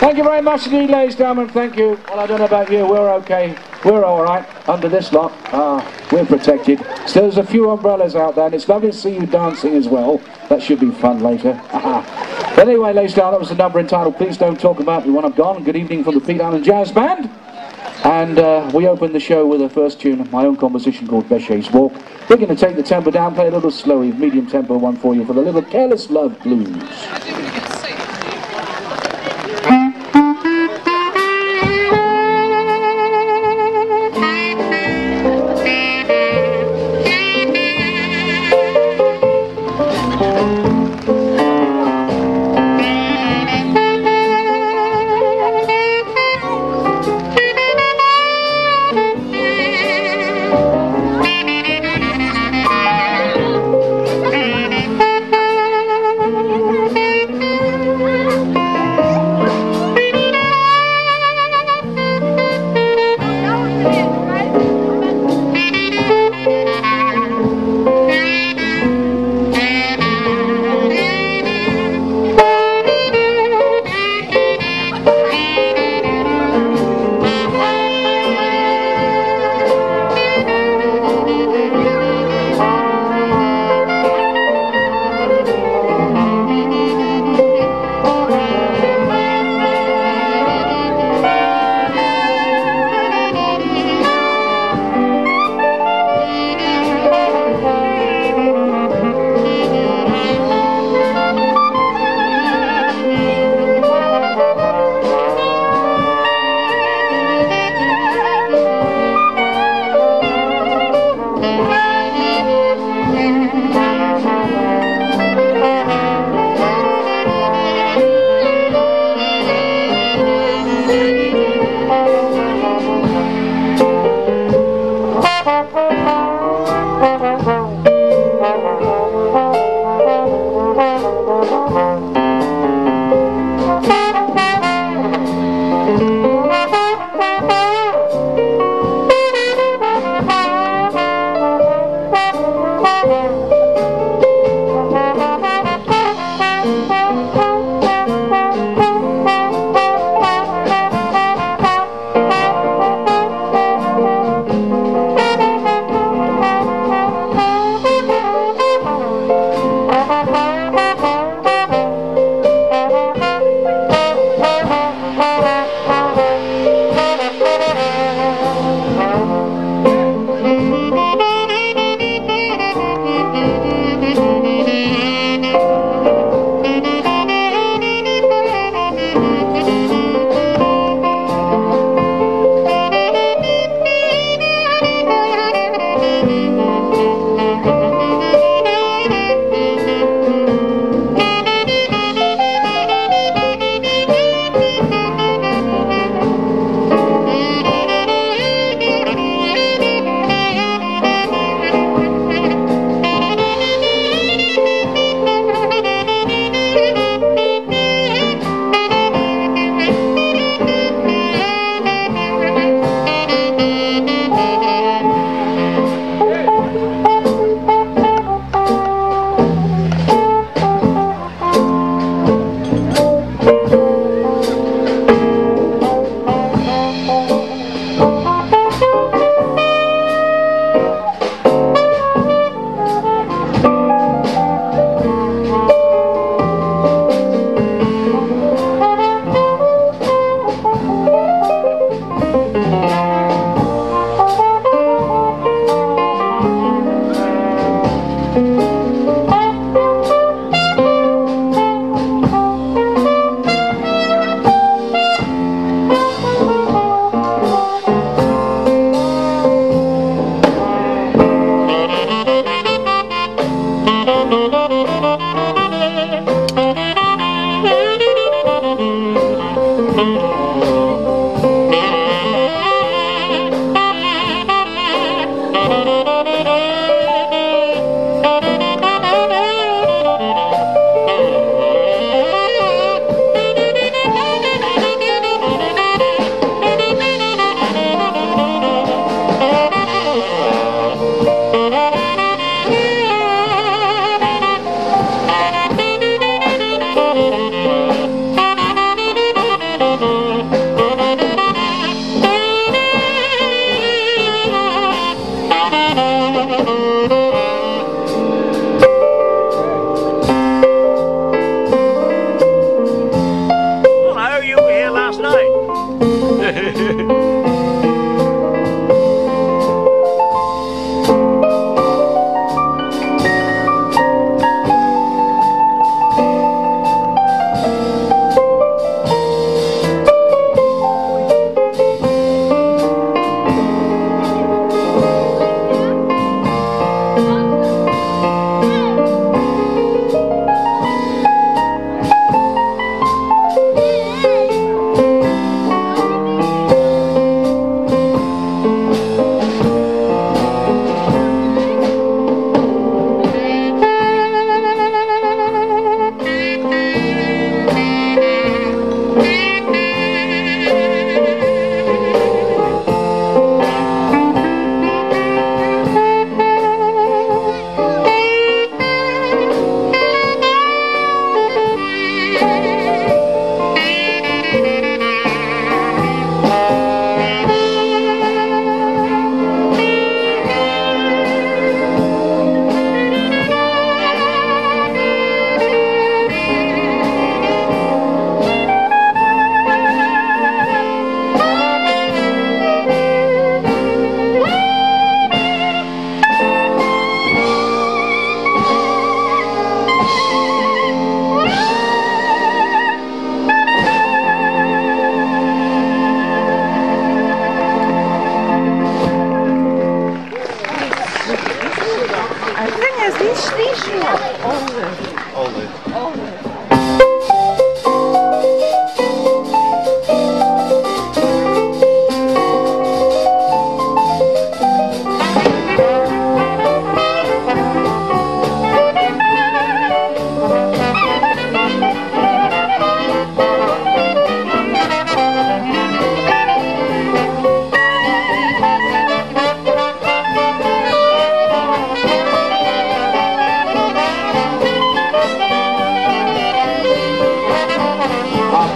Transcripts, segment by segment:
Thank you very much indeed, ladies and gentlemen. Thank you. Well, I don't know about you. We're okay. We're all right under this lot. We're protected. So there's a few umbrellas out there, and it's lovely to see you dancing as well. That should be fun later. But anyway, ladies and gentlemen, that was the number entitled Please Don't Talk About Me When I'm Gone. Good evening from the Pete Allen Jazz Band. And we opened the show with a first tune of my own composition called Bechet's Walk. We're going to take the tempo down, play a little slowy, medium tempo one for you for the little Careless Love Blues.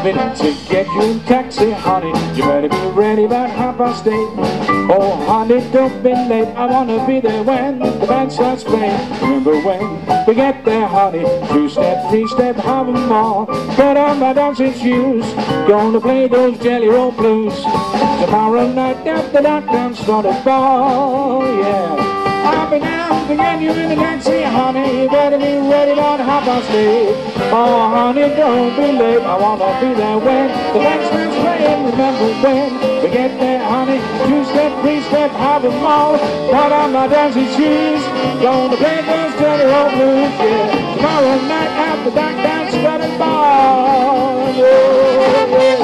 minute to get you in taxi, honey. You better be ready about 8:30. Oh, honey, don't be late. I wanna be there when the band starts playing. Remember when we get there, honey? 2-step, 3-step, have 'em all. Put on my dancing shoes. Gonna play those Jelly Roll blues. Tomorrow night at the downtown start a ball, yeah. I'll be down to get you in the taxi, honey. You better be ready about 8:30. Oh, honey, don't be late. I wanna be there when the band starts playing. Remember when we get there, honey? 2-step, 3-step, have 'em all. Put on my dancing shoes. Gonna play those Jelly Roll blues, yeah. Tomorrow night at the downtown start a ball, yeah.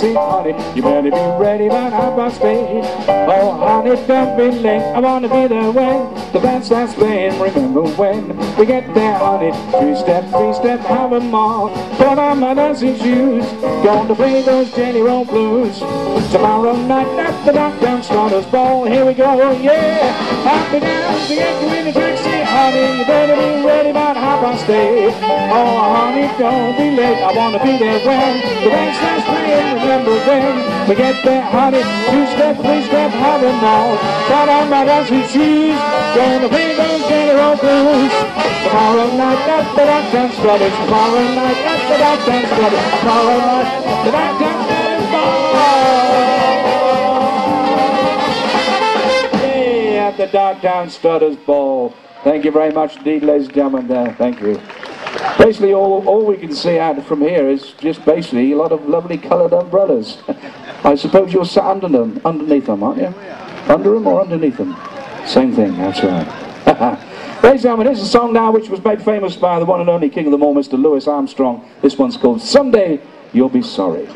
taxi, honey. You better be ready by 8:30. Oh, honey, don't be late. I wanna be there when the band starts playing. Remember when we get there, honey? 2-step, 3-step, have 'em all. Put on my dancing shoes, going to play those Jelly Roll blues. Tomorrow night at the Knockdown Starters Ball. Here we go, yeah. Happy dance to get you in the taxi, honey. You better be ready by 8:30. Oh, honey, don't be late. I wanna be there when the band starts playing. Remember when we get there, honey? 2-step, 3-step, have 'em all. Put on my dancing shoes, going to play those Jelly Roll blues. Tomorrow night at the Knockdown Starters. Tomorrow night at the Knockdown Starters. Tomorrow night at the Knockdown Starters Ball. Yeah, at the Knockdown Starters Ball. Thank you very much indeed, ladies and gentlemen. Thank you. Basically, all we can see out from here is just basically a lot of lovely coloured umbrellas. I suppose you're sat underneath them, aren't you? Under them or underneath them? Same thing, that's right. Ladies and gentlemen, here's a song now which was made famous by the one and only King of the Mall, Mr. Louis Armstrong. This one's called Someday You'll Be Sorry.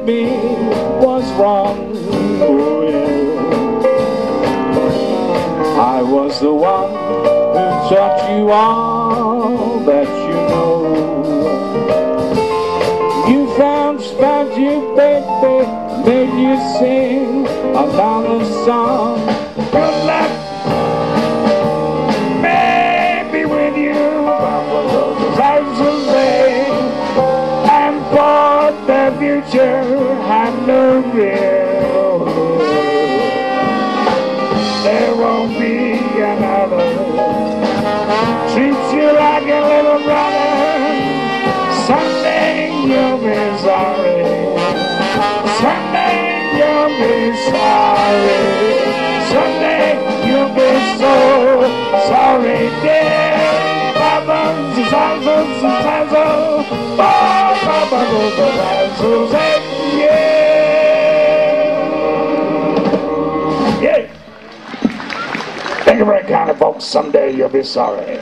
me was wrong. I was the one who taught you all that you know. You found you, baby, made you sing another song. Good luck, maybe with you, and for the future, I know real. There won't be another. Treat you like a little brother. Someday you'll be sorry. Someday you'll be sorry. Someday you'll be so sorry, dear. Yeah. Thank you very kind, folks. Someday you'll be sorry.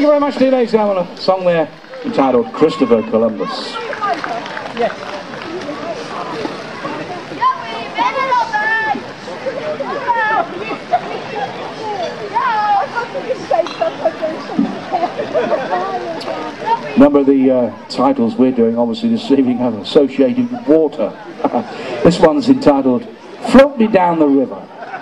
you very much, dear ladies and gentlemen. A song there entitled Christopher Columbus. Yes. A number of the titles we're doing, obviously, this evening are associated with water. This one's entitled Float Me Down the River.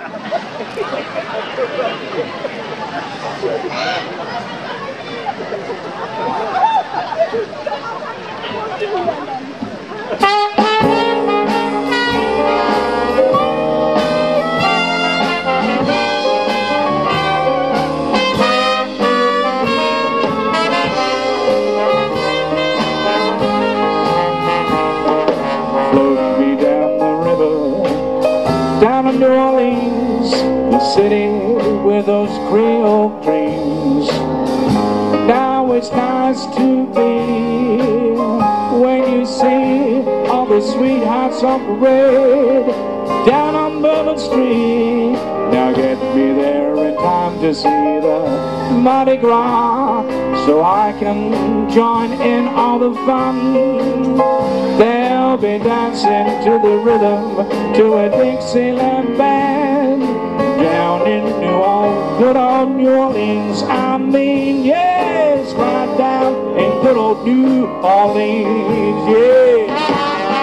New Orleans, the city with those Creole dreams. Now it's nice to be when you see all the sweethearts on parade down on Bourbon Street. Now get me there in time to see the Mardi Gras, so I can join in all the fun. They'll be dancing to the rhythm to a Dixieland band down in good old New Orleans. I mean, yes, right down in good old New Orleans, yes.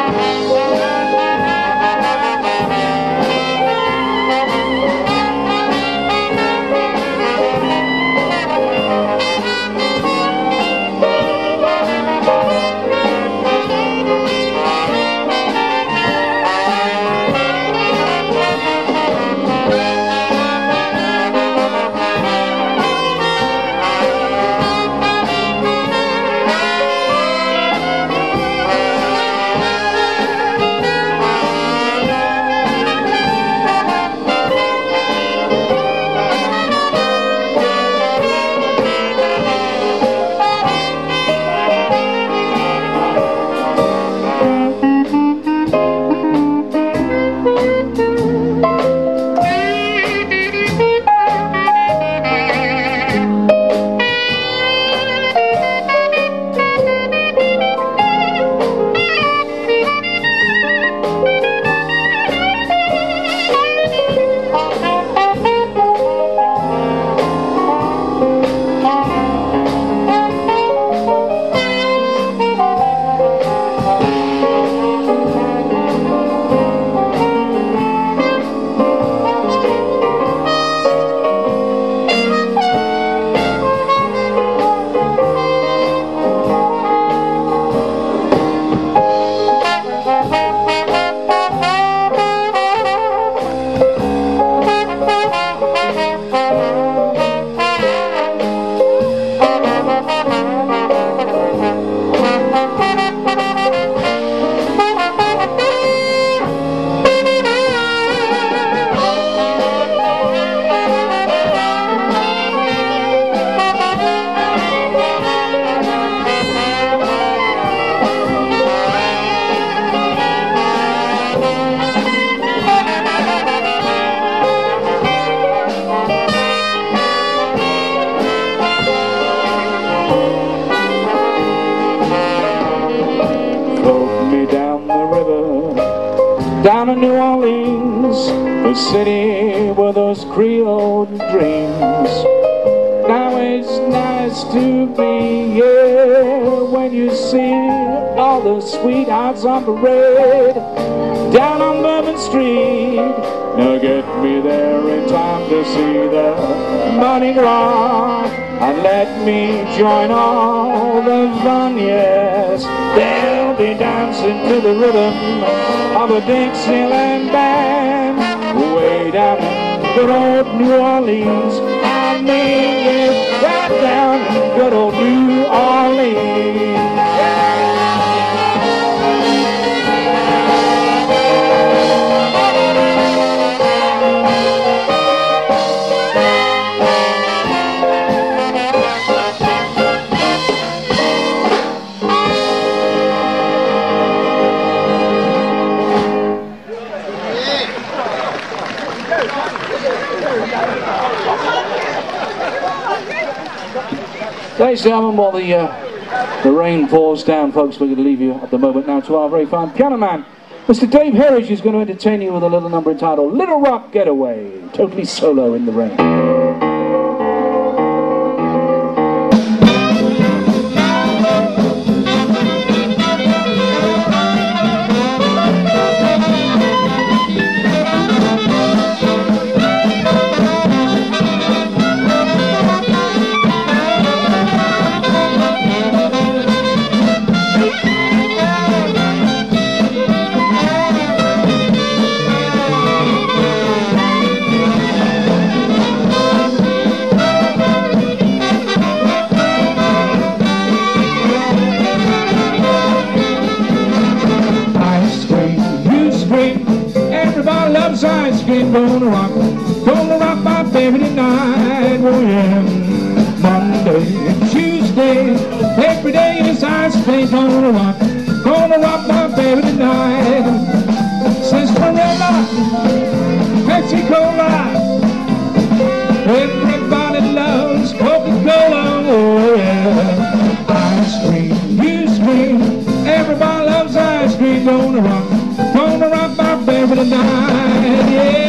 Down in New Orleans, the city with those Creole dreams. Now it's nice to be here when you see all the sweethearts on parade down on Bourbon Street. Now get me there in time to see the Mardi Gras, and let me join all the fun, yes. They'll be dancing to the rhythm of a Dixieland band way down in good old New Orleans. I mean, yes, right down in good old New Orleans. Ladies and gentlemen, while the rain pours down, folks, we're going to leave you at the moment now to our very fine piano man. Mr. Dave Harridge is going to entertain you with a little number entitled Little Rock Getaway, totally solo in the rain. Gonna rock my baby tonight, oh yeah. Monday, Tuesday, every day is ice cream. Gonna rock my baby tonight. Sarsaparilla, Pepsi Cola, everybody loves Coca-Cola, oh yeah. Ice cream, you scream, everybody loves ice cream. Gonna rock my baby tonight, yeah.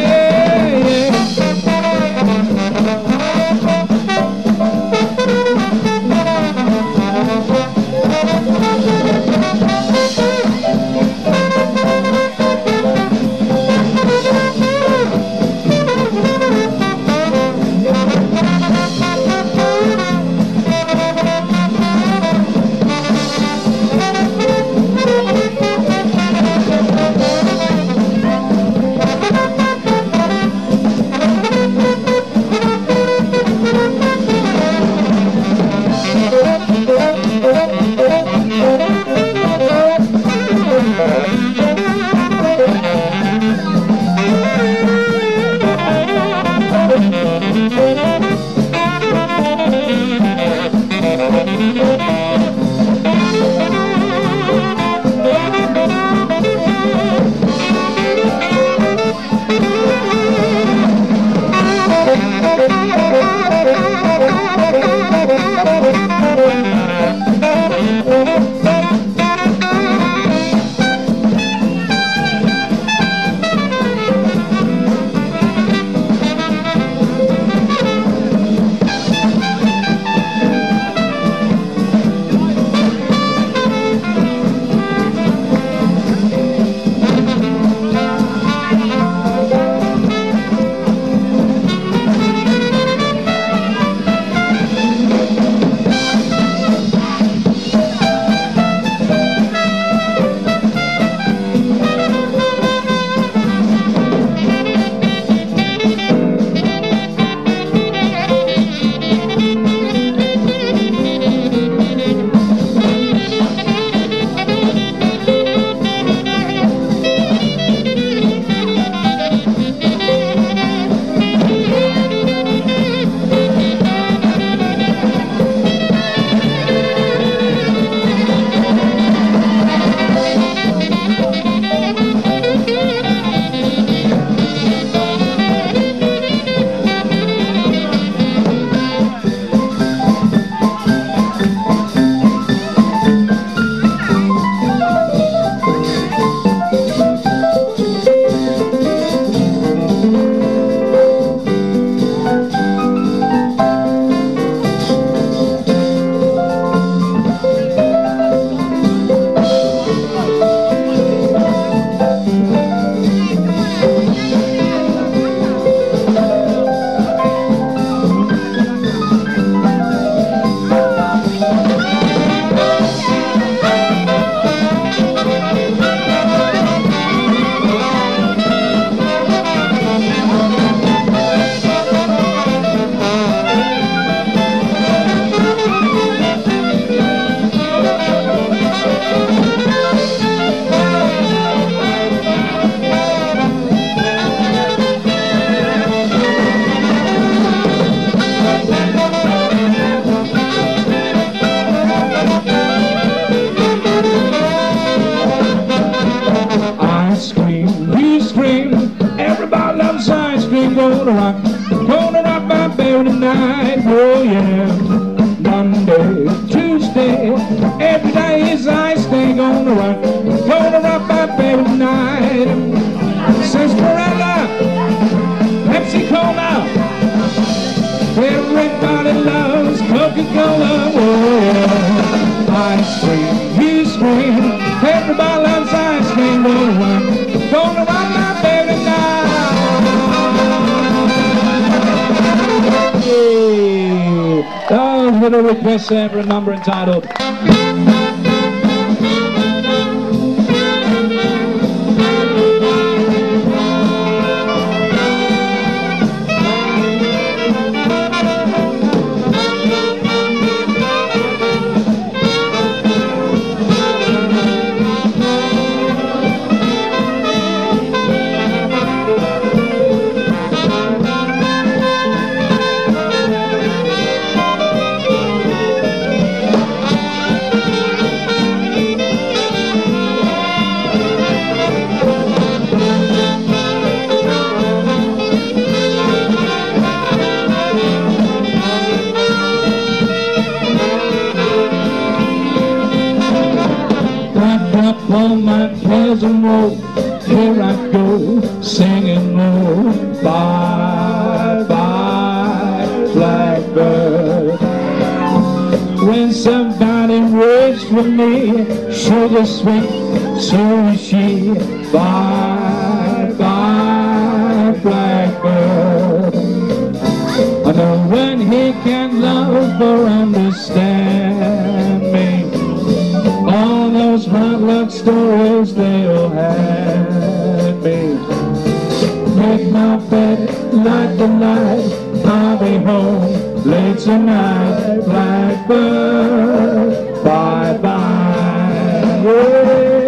Gonna rock my baby tonight, oh yeah. Monday, gonna rock my baby now. Yeah. Oh, little request there for a number entitled on my pleasant road, here I go, singing low. Bye, bye, blackbird. When somebody waits for me, sugar sweet, so is she. Bye, bye, blackbird. I know when he can love or understand me, all those hot love stories they all had me. Make my bed, light the light, I'll be home late tonight. Blackbird, bye bye. Yeah.